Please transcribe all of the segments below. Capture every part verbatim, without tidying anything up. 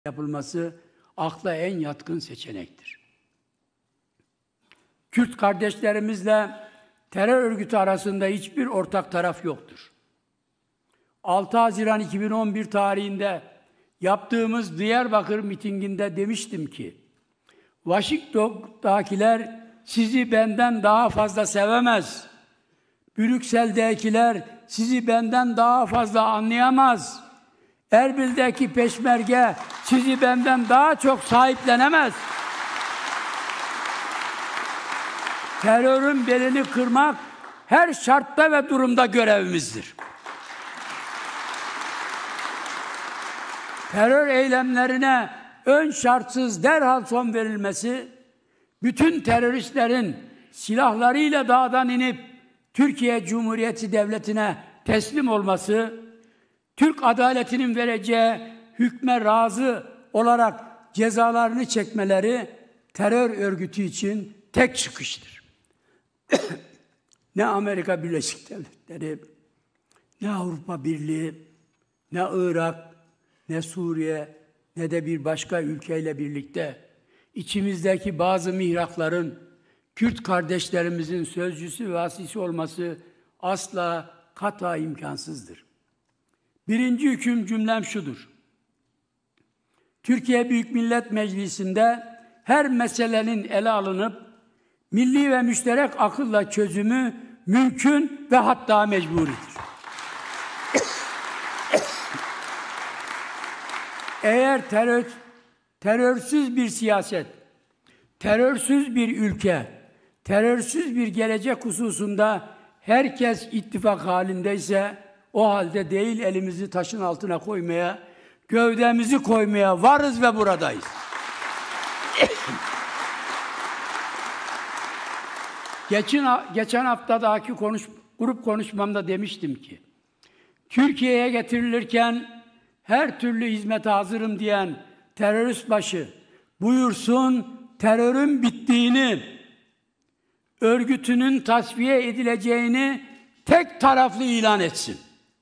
yapılması akla en yatkın seçenektir. Kürt kardeşlerimizle terör örgütü arasında hiçbir ortak taraf yoktur. altı Haziran iki bin on bir tarihinde yaptığımız Diyarbakır mitinginde demiştim ki, Washington'dakiler sizi benden daha fazla sevemez. Brüksel'dekiler sizi benden daha fazla anlayamaz. Erbil'deki peşmerge sizi benden daha çok sahiplenemez. Terörün belini kırmak her şartta ve durumda görevimizdir. Terör eylemlerine ön şartsız derhal son verilmesi, bütün teröristlerin silahlarıyla dağdan inip Türkiye Cumhuriyeti Devleti'ne teslim olması, Türk adaletinin vereceği hükme razı olarak cezalarını çekmeleri terör örgütü için tek çıkıştır. Ne Amerika Birleşik Devletleri, ne Avrupa Birliği, ne Irak, ne Suriye, ne de bir başka ülkeyle birlikte içimizdeki bazı mihrakların Kürt kardeşlerimizin sözcüsü ve vasisi olması asla kata imkansızdır. Birinci hüküm cümlem şudur. Türkiye Büyük Millet Meclisi'nde her meselenin ele alınıp milli ve müşterek akılla çözümü mümkün ve hatta mecburidir. Eğer terör, terörsüz bir siyaset, terörsüz bir ülke, terörsüz bir gelecek hususunda herkes ittifak halindeyse, o halde değil elimizi taşın altına koymaya, gövdemizi koymaya varız ve buradayız. geçen, geçen haftadaki konuş, grup konuşmamda demiştim ki, Türkiye'ye getirilirken her türlü hizmete hazırım diyen terörist başı buyursun terörün bittiğini, örgütünün tasfiye edileceğini tek taraflı ilan etsin.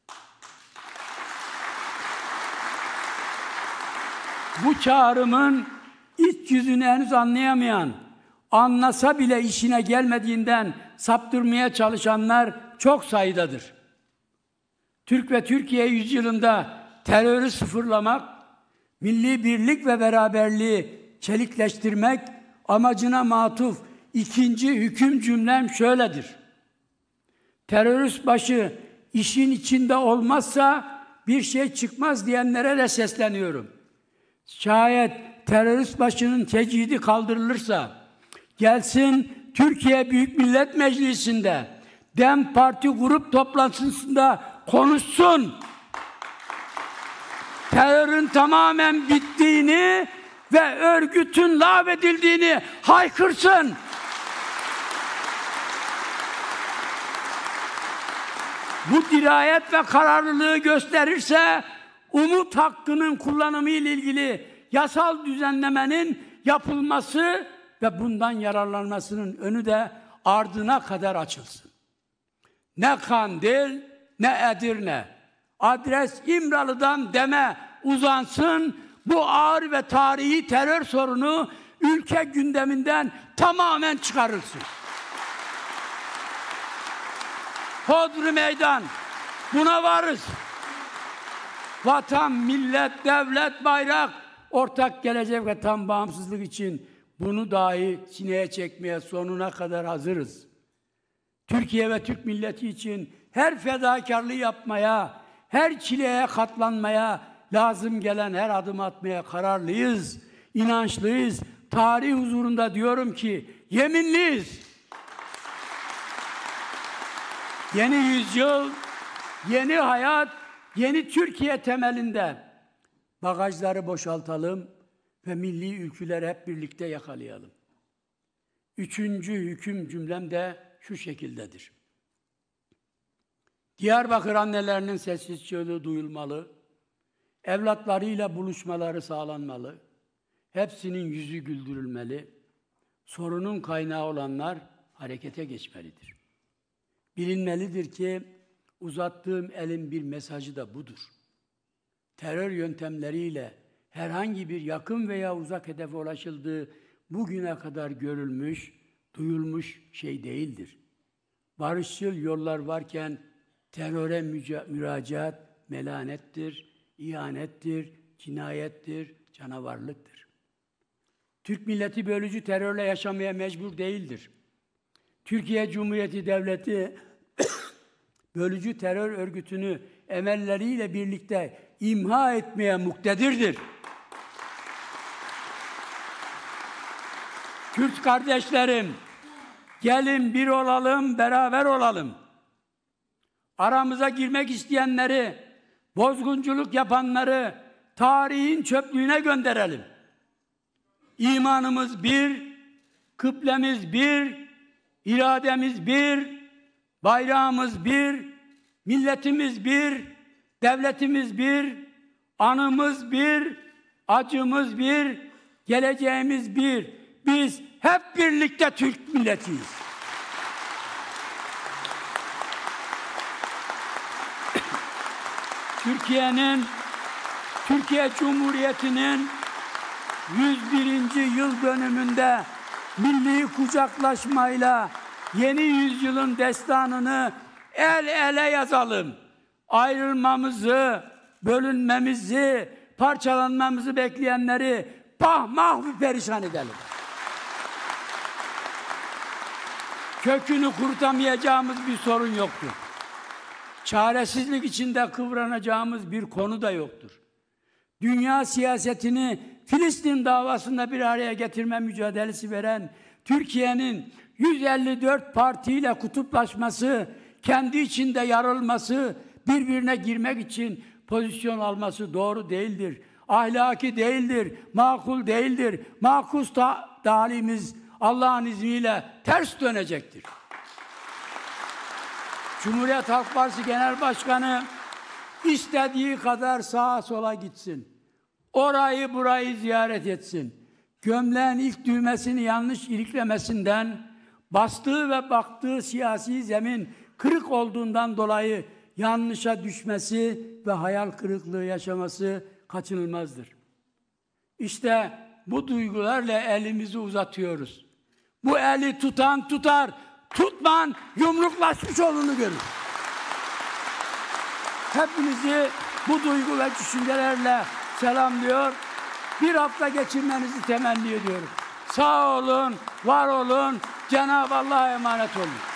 Bu çağrımın iç yüzünü henüz anlayamayan, anlasa bile işine gelmediğinden saptırmaya çalışanlar çok sayıdadır. Türk ve Türkiye yüzyılında terörü sıfırlamak, milli birlik ve beraberliği çelikleştirmek amacına matuf ikinci hüküm cümlem şöyledir. Terörist başı işin içinde olmazsa bir şey çıkmaz diyenlere de sesleniyorum. Şayet terörist başının tecidi kaldırılırsa, gelsin Türkiye Büyük Millet Meclisi'nde, DEM Parti grup toplantısında konuşsun. Terörün tamamen bittiğini ve örgütün lağvedildiğini haykırsın. Bu dirayet ve kararlılığı gösterirse, umut hakkının kullanımı ile ilgili yasal düzenlemenin yapılması ve bundan yararlanmasının önü de ardına kadar açılsın. Ne Kandil, ne Edirne, adres İmralı'dan DEM'e uzansın, bu ağır ve tarihi terör sorunu ülke gündeminden tamamen çıkarılsın. Hodri meydan, buna varız. Vatan, millet, devlet, bayrak, ortak gelecek ve tam bağımsızlık için bunu dahi sineye çekmeye sonuna kadar hazırız. Türkiye ve Türk milleti için her fedakarlığı yapmaya, her çileye katlanmaya, lazım gelen her adım atmaya kararlıyız, inançlıyız. Tarih huzurunda diyorum ki yeminliyiz. Yeni yüzyıl, yeni hayat, yeni Türkiye temelinde bagajları boşaltalım ve milli ülküleri hep birlikte yakalayalım. Üçüncü hüküm cümlem de şu şekildedir. Diyarbakır annelerinin sessiz çığlığı duyulmalı, evlatlarıyla buluşmaları sağlanmalı, hepsinin yüzü güldürülmeli, sorunun kaynağı olanlar harekete geçmelidir. Bilinmelidir ki uzattığım elin bir mesajı da budur. Terör yöntemleriyle herhangi bir yakın veya uzak hedefe ulaşıldığı bugüne kadar görülmüş, duyulmuş şey değildir. Barışçıl yollar varken teröre müracaat melanettir, ihanettir, cinayettir, canavarlıktır. Türk milleti bölücü terörle yaşamaya mecbur değildir. Türkiye Cumhuriyeti Devleti bölücü terör örgütünü emelleriyle birlikte imha etmeye muktedirdir. Kürt kardeşlerim, gelin bir olalım, beraber olalım. Aramıza girmek isteyenleri, bozgunculuk yapanları tarihin çöplüğüne gönderelim. İmanımız bir, kıblemiz bir, irademiz bir, bayrağımız bir, milletimiz bir, devletimiz bir, anımız bir, acımız bir, geleceğimiz bir. Biz hep birlikte Türk milletiyiz. Türkiye'nin, Türkiye Cumhuriyeti'nin yüz birinci yıl dönümünde milli kucaklaşmayla yeni yüzyılın destanını el ele yazalım. Ayrılmamızı, bölünmemizi, parçalanmamızı bekleyenleri pahmah perişan edelim. Kökünü kurutamayacağımız bir sorun yoktur. Çaresizlik içinde kıvranacağımız bir konu da yoktur. Dünya siyasetini Filistin davasında bir araya getirme mücadelesi veren Türkiye'nin yüz elli dört partiyle kutuplaşması, kendi içinde yarılması, birbirine girmek için pozisyon alması doğru değildir. Ahlaki değildir, makul değildir. Makus da talimiz Allah'ın izniyle ters dönecektir. Cumhuriyet Halk Partisi Genel Başkanı istediği kadar sağa sola gitsin. Orayı burayı ziyaret etsin. Gömleğin ilk düğmesini yanlış iliklemesinden, bastığı ve baktığı siyasi zemin kırık olduğundan dolayı yanlışa düşmesi ve hayal kırıklığı yaşaması kaçınılmazdır. İşte bu duygularla elimizi uzatıyoruz. Bu eli tutan tutar, tutman yumruklaşmış olduğunu görür. Hepinizi bu duygu ve düşüncelerle selamlıyor. Bir hafta geçirmenizi temenni ediyorum. Sağ olun, var olun, Cenab-ı Allah'a emanet olun.